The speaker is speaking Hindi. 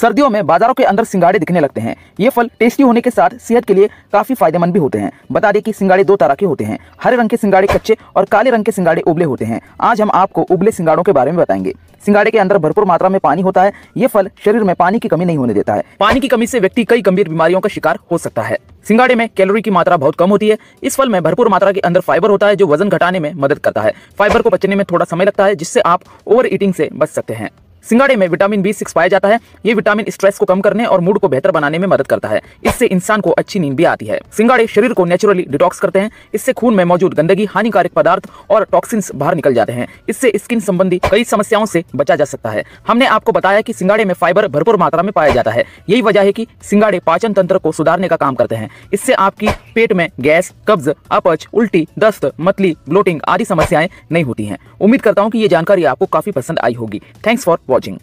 सर्दियों में बाजारों के अंदर सिंगाड़े दिखने लगते हैं। ये फल टेस्टी होने के साथ सेहत के लिए काफी फायदेमंद भी होते हैं। बता दें कि सिंगाड़े दो तरह के होते हैं, हरे रंग के सिंगाड़े कच्चे और काले रंग के सिंगाड़े उबले होते हैं। आज हम आपको उबले सिंगाड़ों के बारे में बताएंगे। सिंगाड़े के अंदर भरपूर मात्रा में पानी होता है। ये फल शरीर में पानी की कमी नहीं होने देता है। पानी की कमी से व्यक्ति कई गंभीर बीमारियों का शिकार हो सकता है। सिंगाड़े में कैलोरी की मात्रा बहुत कम होती है। इस फल में भरपूर मात्रा के अंदर फाइबर होता है जो वजन घटाने में मदद करता है। फाइबर को पचने में थोड़ा समय लगता है जिससे आप ओवर ईटिंग से बच सकते हैं। सिंगाड़े में विटामिन B6 पाया जाता है। ये विटामिन स्ट्रेस को कम करने और मूड को बेहतर बनाने में मदद करता है। इससे इंसान को अच्छी नींद भी आती है। सिंगाड़े शरीर को नेचुरली डिटॉक्स करते हैं। इससे खून में मौजूद गंदगी, हानिकारक पदार्थ और टॉक्सिन्स बाहर निकल जाते हैं। इससे स्किन संबंधी कई समस्याओं से बचा जा सकता है। हमने आपको बताया कि सिंगाड़े में फाइबर भरपूर मात्रा में पाया जाता है। यही वजह है कि सिंगाड़े पाचन तंत्र को सुधारने का काम करते हैं। इससे आपकी पेट में गैस, कब्ज, अपच, उल्टी, दस्त, मतली, ब्लोटिंग आदि समस्याएं नहीं होती हैं। उम्मीद करता हूं कि ये जानकारी आपको काफी पसंद आई होगी। Thanks for watching.